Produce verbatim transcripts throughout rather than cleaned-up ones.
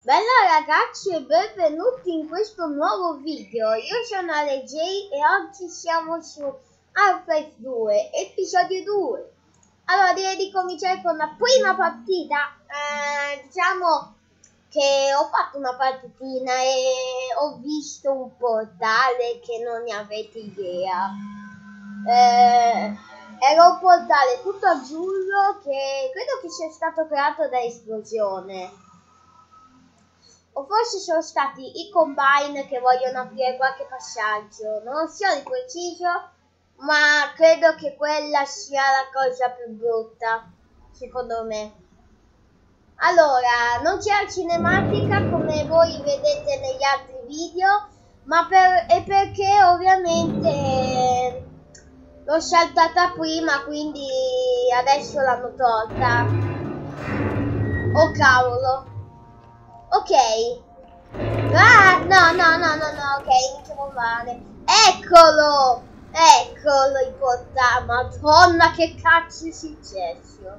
Bella ragazzi e benvenuti in questo nuovo video. Io sono Ale J e oggi siamo su Half-Life due, episodio due. Allora direi di cominciare con la prima partita. eh, Diciamo che ho fatto una partitina e ho visto un portale che non ne avete idea. eh, Era un portale tutto azzurro che credo che sia stato creato da esplosione. O forse sono stati i Combine che vogliono aprire qualche passaggio. Non so di preciso, ma credo che quella sia la cosa più brutta, secondo me. Allora, non c'è la cinematica come voi vedete negli altri video, ma per, è perché ovviamente l'ho saltata prima, quindi adesso l'hanno tolta. Oh cavolo. Ok. Ah, no, no, no, no, no, ok, iniziamo male. Eccolo! Eccolo il portale. Madonna, che cazzo è successo?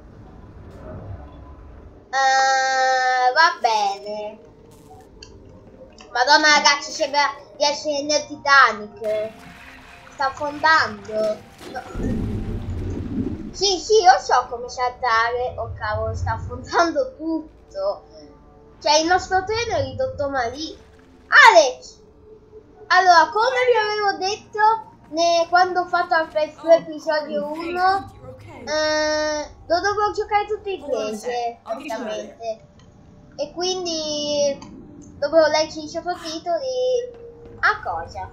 Uh, va bene. Madonna ragazzi, sembra di essere nel Titanic. Sta affondando. No. Sì, sì, io so come saltare. Oh cavolo, sta affondando tutto. Cioè il nostro treno è ridotto malì. Alex! Allora, come vi avevo detto ne, quando ho fatto Half-Life due episodio uno, eh, lo dovevo giocare tutto in inglese, praticamente. E quindi dovevo leggerci i sottotitoli a cosa?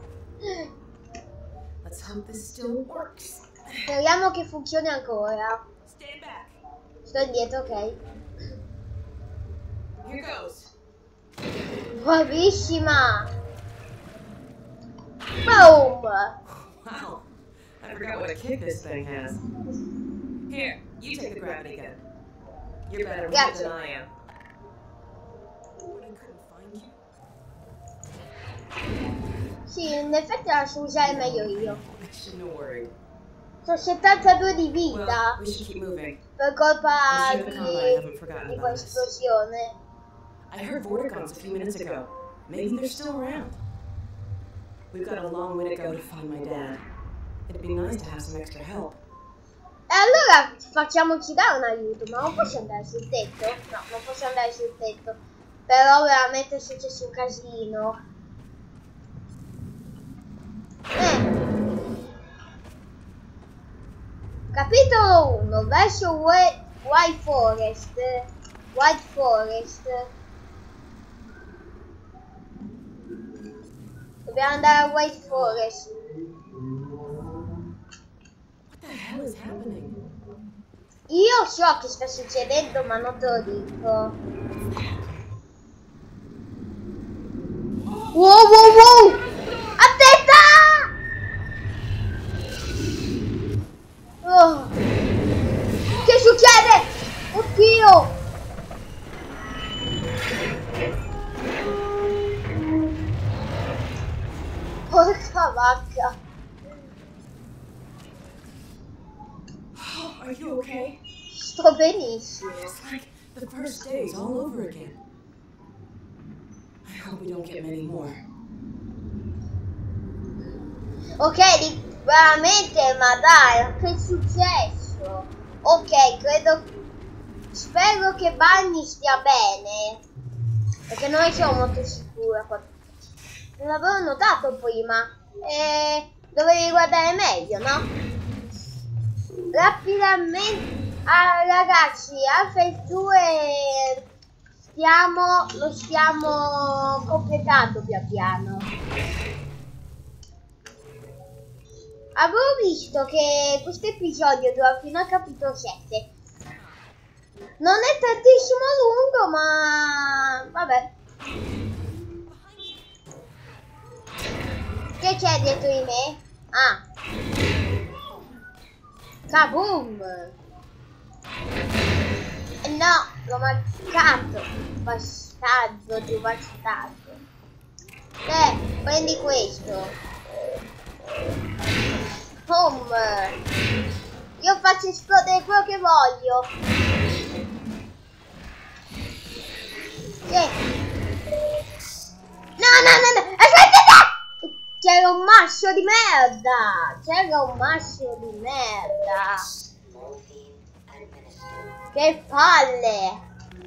Speriamo che funzioni ancora. Sto indietro, ok. Here goes. Bravissima! Boom! Wow, I forgot what a kick this thing has. Here, you take the gravity gun. You're better with it than I am. When I couldn't find you. Sì, in effetti la so usare meglio io. I shouldn't have worried. Sono settantadue di vita Well, we should keep moving. per colpa I'm sure the Combine haven't di, forgotten di about us. quell'esplosione. I heard Vorticons a few minutes ago. Maybe they're still around. We've got a long way to go to find my dad. It'd be nice to have some extra help. E allora facciamoci dare un aiuto, ma non posso andare sul tetto? No, non posso andare sul tetto. Però veramente è successo un casino. Eh. Capitolo uno, verso White Forest. White Forest. Dobbiamo andare a White Forest. What the hell is happening? Io so che sta succedendo, ma non te lo dico. Wow, wow, wow! Attenta! Oh. Che succede? Oddio! Porca vacca! Are you okay? Sto benissimo. It's like the first days all over again. I hope we don't get many more. Ok, veramente, ma dai, che è successo? Ok, credo... Spero che Bunny stia bene. Perché non sono molto sicura. Non l'avevo notato prima. E dovevi guardare meglio, no? Rapidamente... Ah, ragazzi, Half-Life due stiamo, lo stiamo completando pian piano. Avevo visto che questo episodio dura fino al capitolo sette. Non è tantissimo lungo, ma vabbè. Che c'è dietro di me? Ah. Kaboom! No, l'ho mancato. Bastardo di bastardo. Eh, prendi questo. Boom! Io faccio esplodere quello che voglio. Sì. mascio di merda! C'era un mascio di merda! Che palle!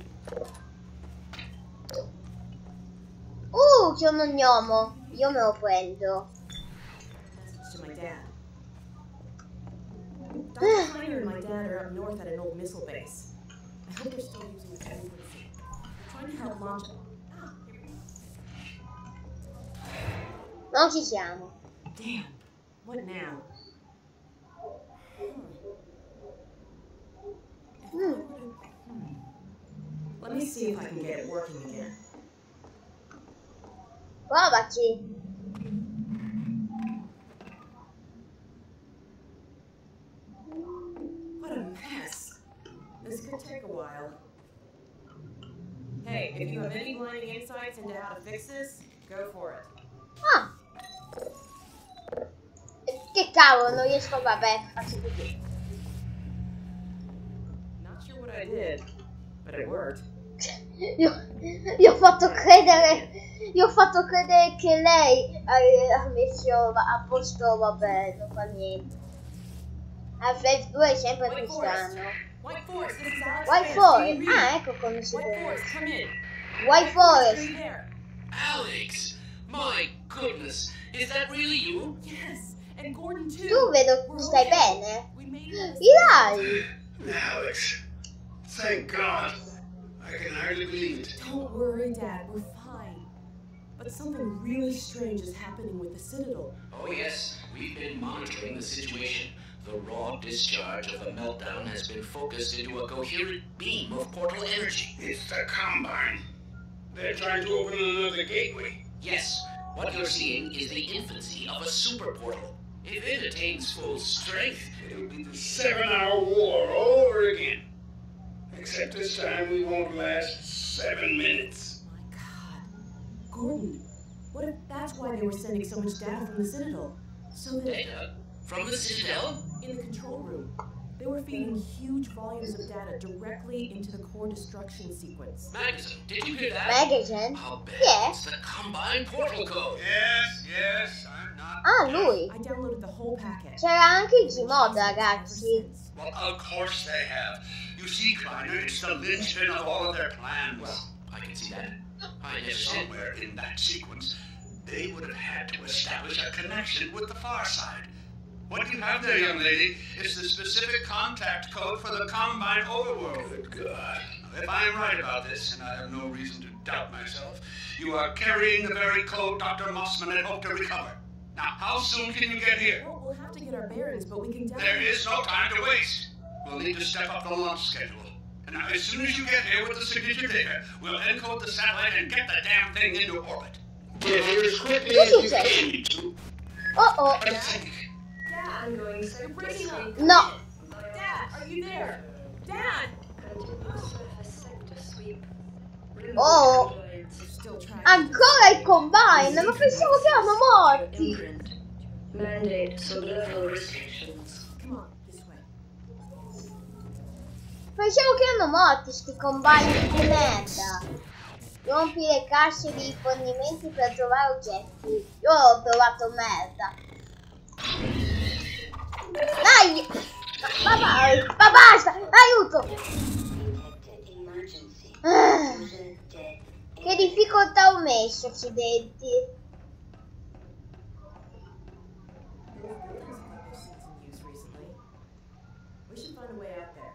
Uh, c'è un gnomo! Io me lo prendo. To my dad. Doctor Kleiner and my dad are up north at an old missile base. I hope they're still using the frequency. Trying to help launch. Ah, here we go. Non ci siamo. Damn. What now? Hmm. If I Mm. would've- hmm. Let me see if I can get it working again. Provaci. What a mess. This could take a while. Hey, if you have any blinding insights into how to fix this, go for it. Ah. Che cavolo, non riesco, vabbè, faccio così. Not sure what I did, but it worked. Io, io ho fatto credere, io ho fatto credere che lei ha messo a posto, vabbè, non fa niente. Half-Life due è sempre più strano. White Forest, this is Alex White Vance. Do you Forest, read? ah, ecco come si White vede. Forest, come in. White Are Forest. you there? Alex! My goodness! Is that really you? Yes, and Gordon too. Tu vedo We're stai okay. bene? We made it. Ilari! Alex! Thank God! I can hardly believe it. Don't worry, Dad. We're fine. But something really strange is happening with the Citadel. Oh yes, we've been monitoring the situation. The raw discharge of the meltdown has been focused into a coherent beam of portal energy. It's the Combine. They're trying to open another gateway. Yes, what you're seeing is the infancy of a super portal. If it attains full strength, it'll be the seven-hour war all over again. Except this time we won't last seven minutes. My God. Gordon, what if that's why they were sending so much data from the Citadel? So that Data? From the Citadel? in the control room, they were feeding huge volumes of data directly into the core destruction sequence. Magazine, did you hear that? Magazine? I'll bet Yeah. it's the Combine portal code. Yes, yes, I'm not. Ah, lui. I downloaded the whole packet. C'era anche il Gmod, ragazzi. Well, of course they have. You see, Kleiner, it's the linchpin of all of their plans. Well, I can see that. I never said. Somewhere in that sequence, they would have had to establish a connection with the far side. What you have there, young lady, is the specific contact code for the Combine overworld. Good God. Now, if I am right about this, and I have no reason to doubt myself, you are carrying the very code Doctor Mossman had hoped to recover. Now, how soon can you get here? Well, we'll have to get our bearings, but we can There definitely... is no time to waste. We'll need to step up the launch schedule. And now, as soon as you get here with the signature data, we'll encode the satellite and get the damn thing into orbit. Get here as quickly as you Cos'è? can, you two. Oh oh. I think. Dad, I'm going so you're breaking up. No. Dad, are you there? Dad! Oh. You're still trying. Ancora il Combine, ma pensavo che erano morti. Imprint. Mandate sublevel restrictions. Come on, this way. Pensavo che erano morti sti Combine di merda. Rompi le casse di fornimenti per trovare oggetti. Io ho trovato merda. Dai! Ma, ma, ma basta! Aiuto! Ah, che difficoltà ho messo, accidenti. We should find a way out there.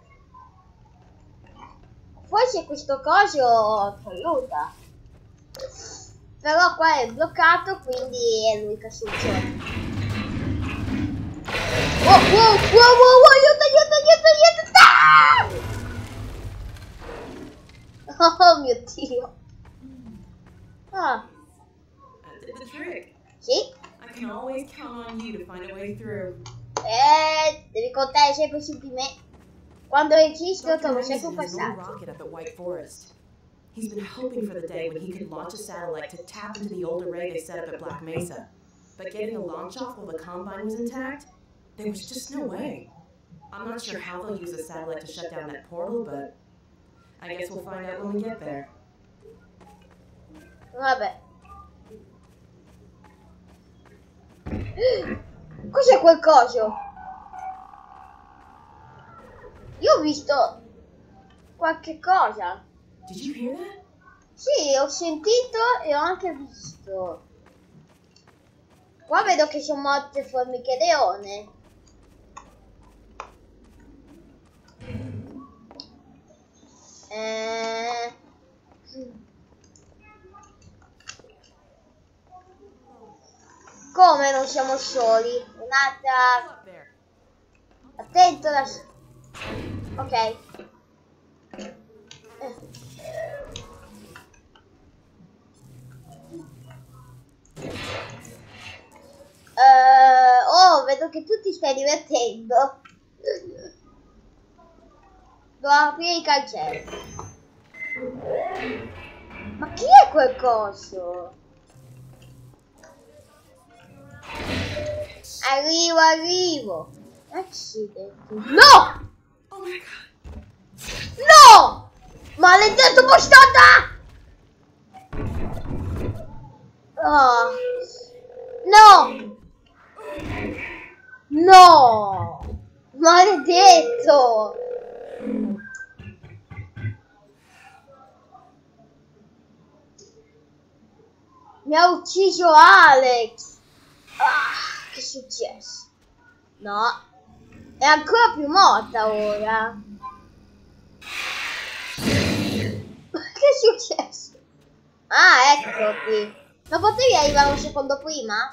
Forse questo coso ci aiuta. Però qua è bloccato, quindi è l'unica soluzione. Oh, wow, wow, wow, wow, aiuto, aiuto, aiuto, aiuto! Ah! Oh mio Dio. Ah, That did the trick. sì? I can always count on you to find a way through. Eh, devi contare sempre su di me. Quando esisto Doctor trovo Ryan sempre un has his own passaggio. rocket up at White Forest. He's been hoping for the day when he could launch a satellite to tap into the old array they set up at Black Mesa. But getting a launch off while the Combine was intact, there was just no way. I'm not sure how they'll use the satellite to shut down that portal, but I guess we'll find out when we get there. Vabbè. Cos'è quel coso? Io ho visto qualche cosa. Did you hear that? Sì, ho sentito e ho anche visto. Qua vedo che sono morte formiche leone. Eh... Come non siamo soli? Un'altra... Attento la... Ok. Eh. Uh, oh, vedo che tu ti stai divertendo. Devo aprire il cancello. Ma chi è quel coso? Arrivo, arrivo. Accidenti. No! Oh my god. No! Maledetto bastarda! Oh. No! No! Maledetto! Mi ha ucciso Alex! Ah, che è successo? No! È ancora più morta ora! Che è successo? Ah, ecco qui! Ma potevi arrivare un secondo prima?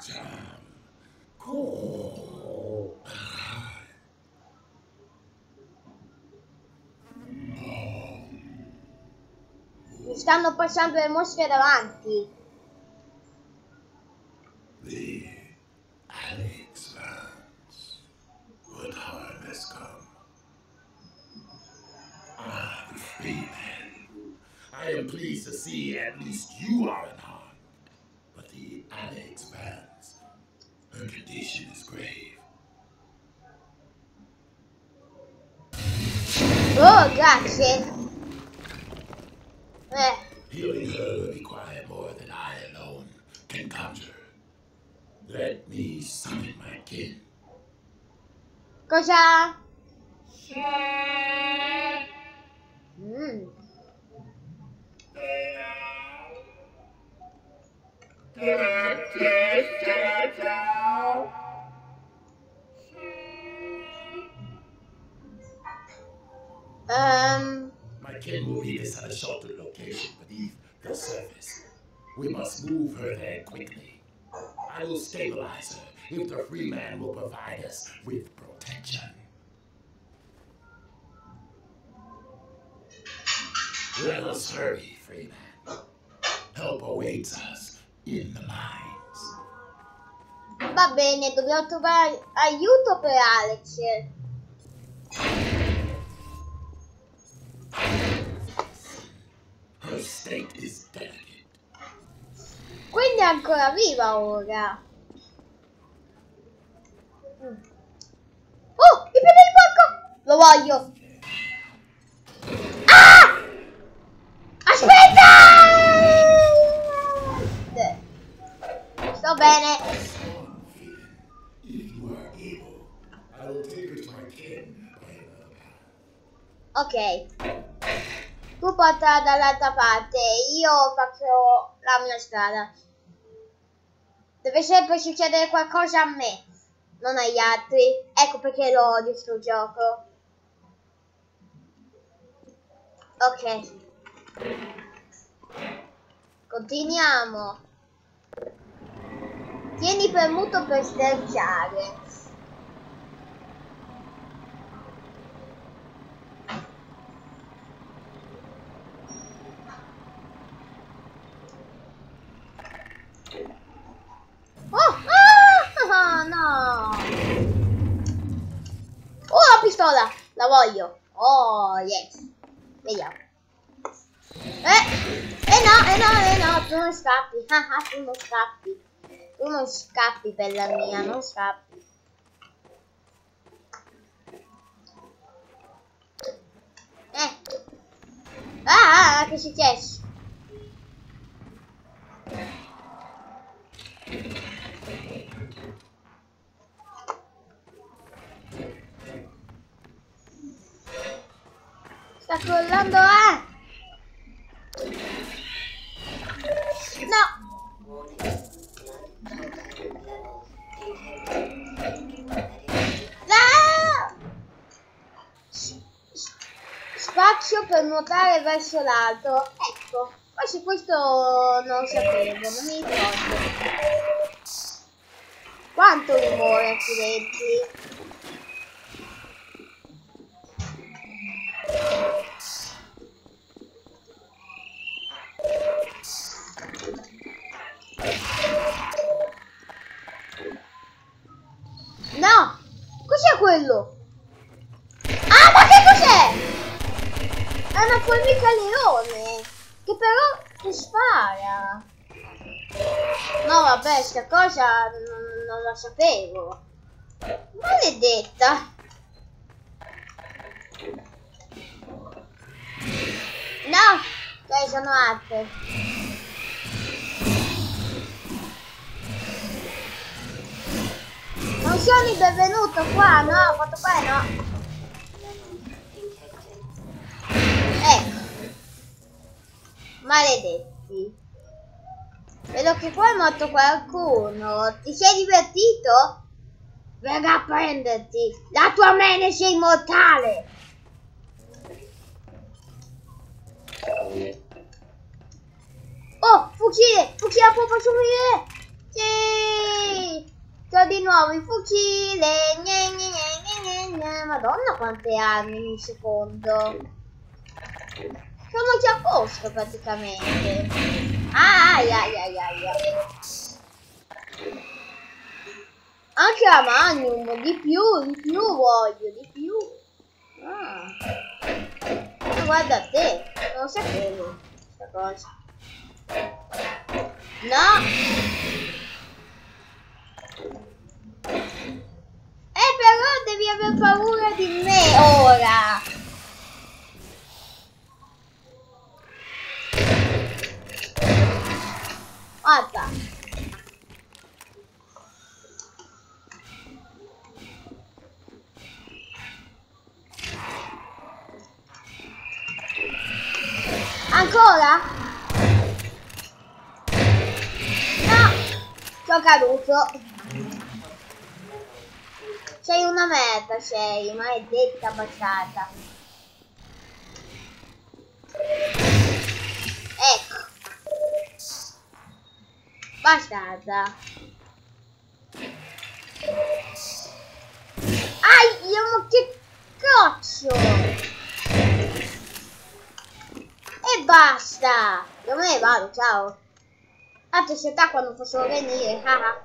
Mi stanno passando le mosche davanti. The Alex Vance. What harm has come? Ah, the free man. I am pleased to see at least you are unharmed. But the Alex Vance, her condition is grave. Oh, grazie. Eh. Healing her will require more than I alone can conjure. Let me summon my kin. Cosa? Mm. Um. My kin will meet us at a sheltered location beneath the surface. We must move her there quickly. I will stabilize her if the free man will provide us with protection. Let us hurry, free man. Help awaits us in the mines. Va bene, dobbiamo trovare aiuto per Alex. Her state is delicate. Quindi è ancora viva ora. Mm. Oh, il piede di porco! Lo voglio. Ah! Aspetta! Sto bene. If you are able, I will take her to my kin by another path. Ok. Tu portala dall'altra parte, io faccio la mia strada. Deve sempre succedere qualcosa a me, non agli altri. Ecco perché lo odio sto gioco. Ok. Continuiamo. Tieni premuto per sterzare. Oh, ah, no! Oh, la pistola! La voglio! Oh, yes! Vediamo. Eh! Eh no, eh no, eh no! Tu non scappi! Ah, ah, tu non scappi! Tu non scappi, bella mia, non scappi! Eh! Ah, ah, che è successo? crollando, eh! No! No! Spazio per nuotare verso l'alto. Ecco, forse questo non lo sapevo, non mi ricordo. Quanto rumore, accidenti. No! Cos'è quello? Ah, ma che cos'è? È una formica leone, che però ti spara. No, vabbè, sta cosa non, non la sapevo. Maledetta. No, dai, sono altre. Non sono il benvenuto qua, no, fatto qua no. Ecco. Maledetti. Vedo che qua è morto qualcuno. Ti sei divertito? Venga a prenderti. La tua mente sei immortale. Oh, fucile! Fucile a poppa subire! Sì! C'ho di nuovo il fucile! Gne, gne, gne, gne, gne. Madonna quante armi in un secondo! Sono già a posto praticamente! Ah, ai, ai, ai, ai, ai. Anche la Magnum! Di più, di più voglio, di più! Ah. Ma guarda te! Non lo sapevo questa cosa! No! Eh però devi aver paura di me ora! Guarda! Ancora? Sono caduto. Sei una merda, sei, maledetta bastarda. Ecco. Bastarda. Aia, ma che cazzo! E basta! Dove ne vado? Ciao. Tanto si attacca quando possono venire. Ah.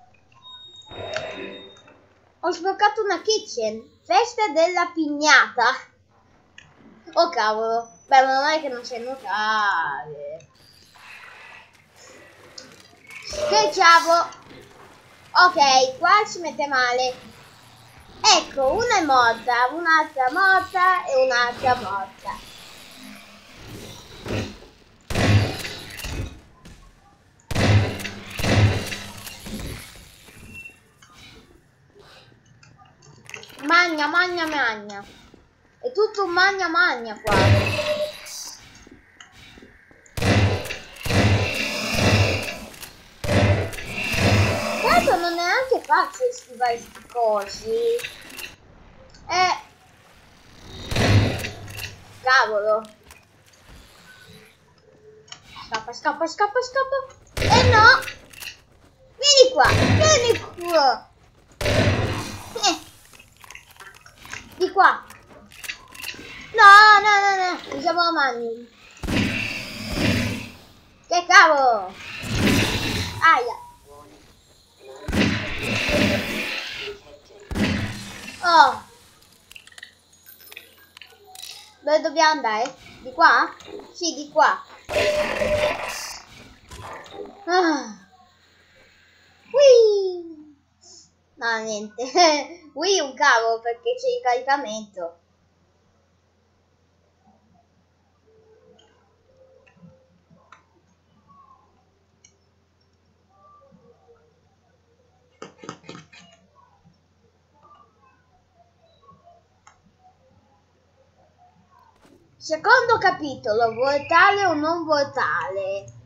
Ho sbloccato una kitchen. Festa della pignata. Oh cavolo. Beh, non è che non c'è nuotare. Che ciavo. Ok, qua si mette male. Ecco, una è morta, un'altra morta e un'altra morta. Magna, magna, magna. È tutto un magna, magna qua. Certo non è neanche facile schivare sti cosi. Eh. Cavolo. Scappa, scappa, scappa, scappa. Eh no. Vieni qua, vieni qua. Eh. Di qua. No, no, no, no. Usiamo la Magnum. Che cavolo. Aia. Oh. Dove dobbiamo andare? Di qua? Sì, di qua. Ah. Whee. No, niente. Whee un cavolo perché c'è il caricamento. Secondo capitolo, vortale o non vortale?